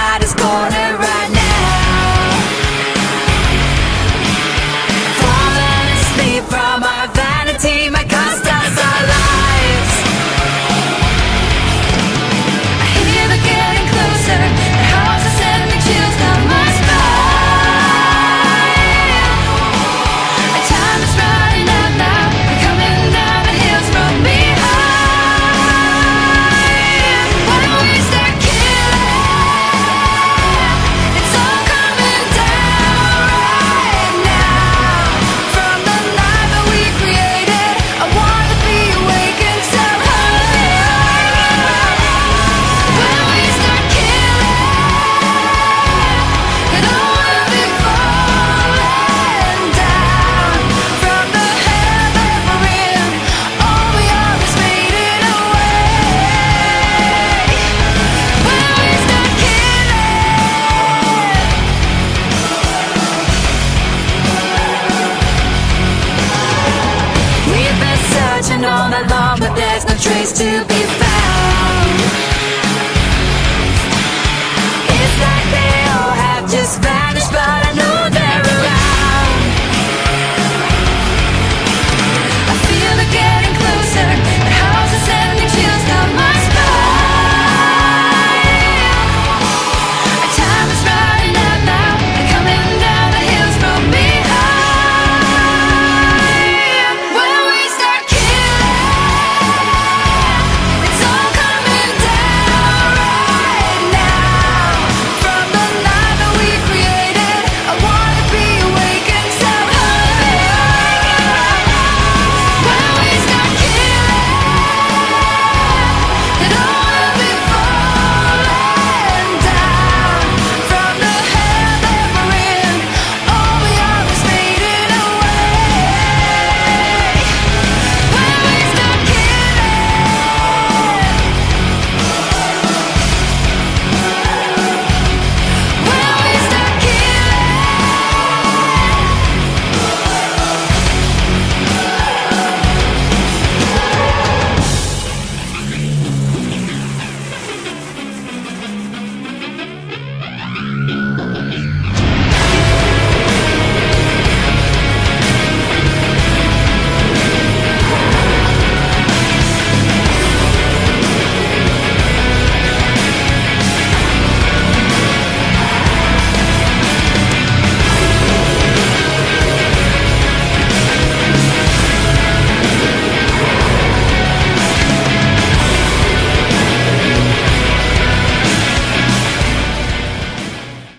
inside his corner right now. Falling asleep from our vanity might cost us our lives. I hear they're getting closer, their hearts are sending chills down my spine. And time is running out now, we're coming down the hills from behind. Why don't we start killing? It's all coming down right now. From the night that we created, I want to be awakened somehow. When we start killing, it all will be falling down. From the hell that we're in, all we are is fading away. When we start killing, we've been searching all night long, but there's no trace to